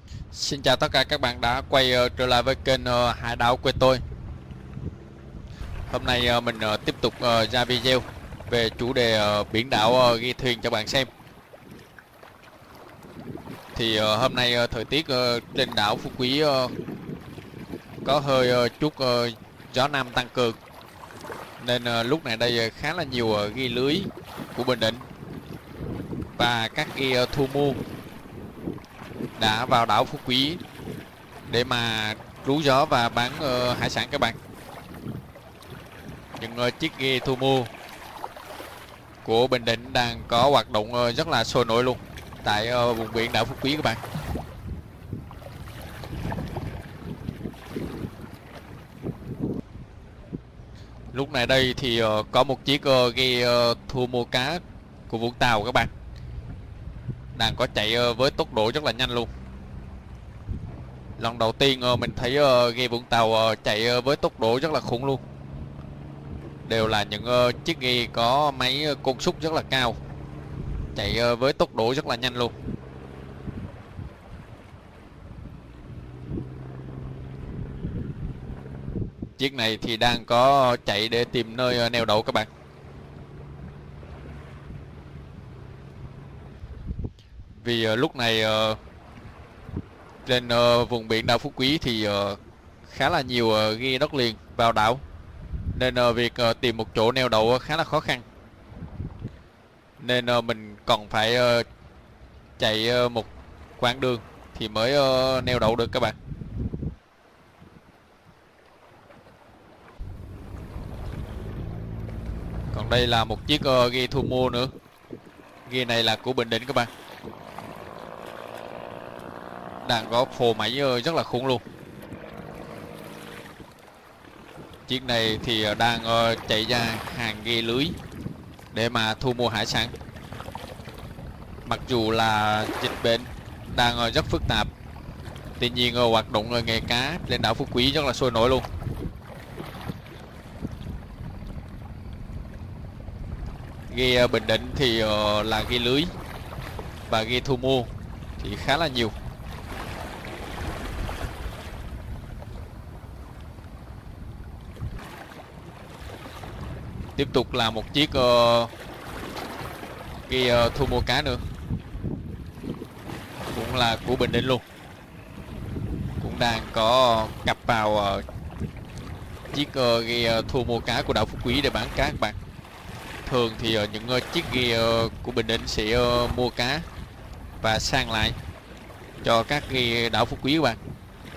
Xin chào tất cả các bạn đã quay trở lại với kênh Hải đảo quê tôi. Hôm nay mình tiếp tục ra video về chủ đề biển đảo ghe thuyền cho bạn xem. Thì hôm nay thời tiết trên đảo Phú Quý có hơi chút gió nam tăng cường, nên lúc này đây khá là nhiều ghe lưới của Bình Định và các ghe thu mua đã vào đảo Phú Quý để mà trú gió và bán hải sản các bạn. Những chiếc ghe thu mua của Bình Định đang có hoạt động rất là sôi nổi luôn tại vùng biển đảo Phú Quý các bạn. Lúc này đây thì có một chiếc ghe thu mua cá của Vũng Tàu các bạn, đang có chạy với tốc độ rất là nhanh luôn. Lần đầu tiên mình thấy ghe Vũng Tàu chạy với tốc độ rất là khủng luôn. Đều là những chiếc ghe có máy công suất rất là cao, chạy với tốc độ rất là nhanh luôn. Chiếc này thì đang có chạy để tìm nơi neo đậu các bạn. Vì lúc này trên vùng biển đảo Phú Quý thì khá là nhiều ghe đất liền vào đảo, nên việc tìm một chỗ neo đậu khá là khó khăn. Nên mình còn phải chạy một quãng đường thì mới neo đậu được các bạn. Còn đây là một chiếc ghe thu mua nữa. Ghe này là của Bình Định các bạn, đang có phô máy rất là khủng luôn. Chiếc này thì đang chạy ra hàng ghe lưới để mà thu mua hải sản. Mặc dù là dịch bệnh đang rất phức tạp, tuy nhiên hoạt động nghề cá lên đảo Phú Quý rất là sôi nổi luôn. Ghe Bình Định thì là ghe lưới và ghe thu mua thì khá là nhiều. Tiếp tục là một chiếc ghe thu mua cá nữa, cũng là của Bình Định luôn, cũng đang có cặp vào chiếc ghe thu mua cá của đảo Phú Quý để bán cá các bạn. Thường thì những chiếc ghe của Bình Định sẽ mua cá và sang lại cho các ghe đảo Phú Quý các bạn.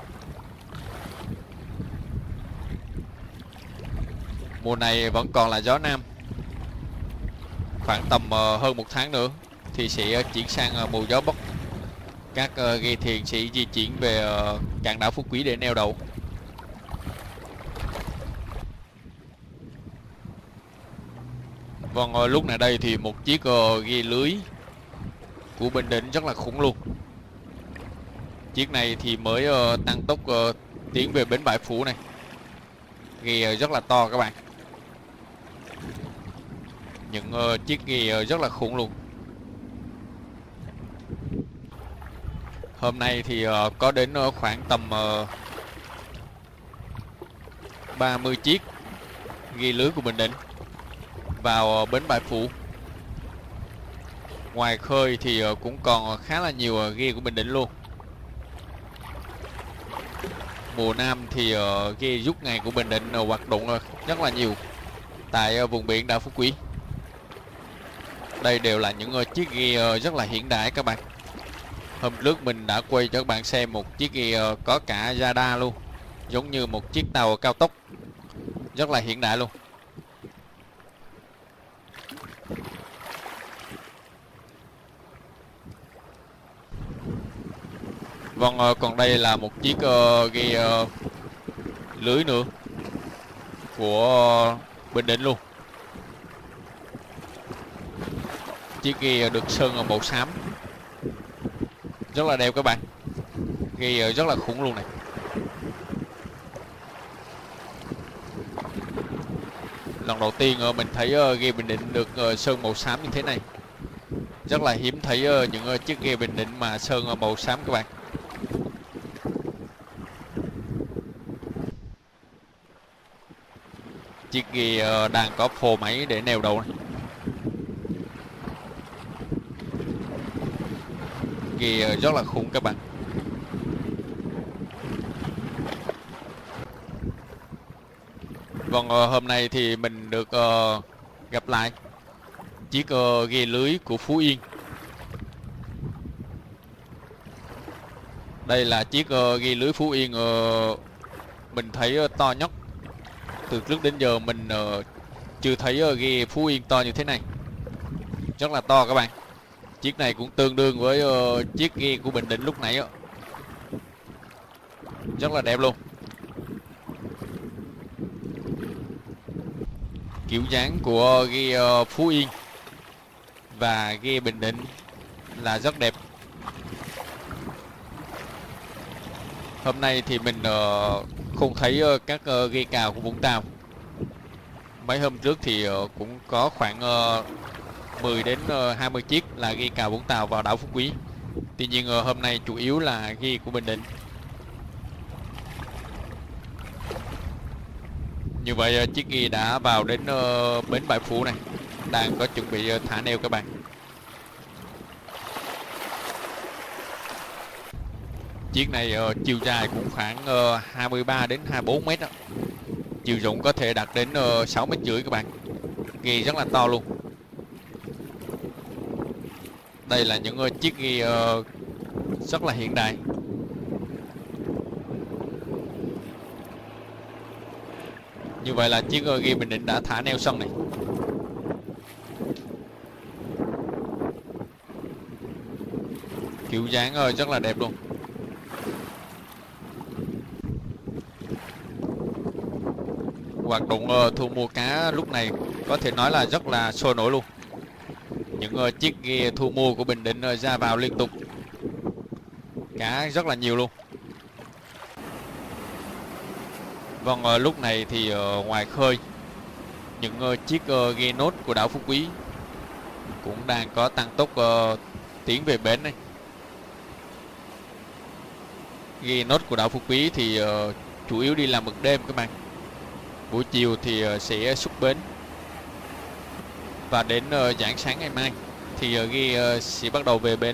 Mùa này vẫn còn là gió nam, khoảng tầm hơn một tháng nữa thì sẽ chuyển sang mùa gió bắc. Các ghe thuyền sẽ di chuyển về cảng đảo Phú Quý để neo đậu. Vâng, lúc này đây thì một chiếc ghe lưới của Bình Định rất là khủng luôn. Chiếc này thì mới tăng tốc tiến về bến Bãi Phủ này. Ghe rất là to các bạn, những chiếc ghe rất là khủng luôn. Hôm nay thì có đến khoảng tầm 30 chiếc ghe lưới của Bình Định vào bến Bãi Phủ. Ngoài khơi thì cũng còn khá là nhiều ghe của Bình Định luôn. Mùa nam thì ghe rút ngày của Bình Định hoạt động rất là nhiều tại vùng biển đảo Phú Quý. Đây đều là những chiếc ghe rất là hiện đại các bạn. Hôm trước mình đã quay cho các bạn xem một chiếc ghe có cả radar luôn, giống như một chiếc tàu cao tốc, rất là hiện đại luôn. Vâng, còn đây là một chiếc ghe lưới nữa của Bình Định luôn. Chiếc ghe được sơn màu xám, rất là đẹp các bạn. Ghe rất là khủng luôn này. Lần đầu tiên mình thấy ghe Bình Định được sơn màu xám như thế này. Rất là hiếm thấy những chiếc ghe Bình Định mà sơn màu xám các bạn. chiếc ghe đang có phô máy để neo đậu này. Ghe rất là khủng các bạn. Vâng, hôm nay thì mình được gặp lại chiếc ghe lưới của Phú Yên. Đây là chiếc ghe lưới Phú Yên mình thấy to nhất. Từ trước đến giờ mình chưa thấy ghe Phú Yên to như thế này. Rất là to các bạn. Chiếc này cũng tương đương với chiếc ghe của Bình Định lúc nãy đó. Rất là đẹp luôn. Kiểu dáng của ghe Phú Yên và ghe Bình Định là rất đẹp. Hôm nay thì mình không thấy các ghe cào của Vũng Tàu. Mấy hôm trước thì cũng có khoảng 10 đến 20 chiếc là ghe cào Vũng Tàu vào đảo Phú Quý. Tuy nhiên hôm nay chủ yếu là ghe của Bình Định. Như vậy chiếc ghe đã vào đến bến Bãi Phủ này, đang có chuẩn bị thả neo các bạn. Chiếc này chiều dài cũng khoảng 23 đến 24 mét đó. Chiều rộng có thể đạt đến 6,5 mét các bạn. Ghe rất là to luôn. Đây là những chiếc ghe rất là hiện đại. Như vậy là chiếc ghe Bình Định đã thả neo xong này. Kiểu dáng rất là đẹp luôn. Hoạt động thu mua cá lúc này có thể nói là rất là sôi nổi luôn. Những chiếc ghe thu mua của Bình Định ra vào liên tục. Cá rất là nhiều luôn. Vâng, lúc này thì ngoài khơi, những chiếc ghe nốt của đảo Phú Quý cũng đang có tăng tốc tiến về bến này. Ghe nốt của đảo Phú Quý thì chủ yếu đi làm mực đêm các bạn. Buổi chiều thì sẽ xuất bến. Và đến rạng sáng ngày mai thì ghe sẽ bắt đầu về bến.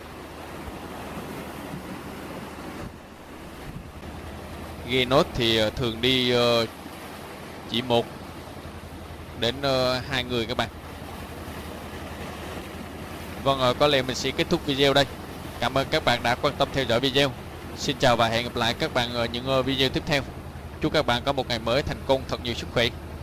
Ghe nốt thì thường đi chỉ 1 đến 2 người các bạn. Vâng, có lẽ mình sẽ kết thúc video đây. Cảm ơn các bạn đã quan tâm theo dõi video. Xin chào và hẹn gặp lại các bạn ở những video tiếp theo. Chúc các bạn có một ngày mới thành công, thật nhiều sức khỏe.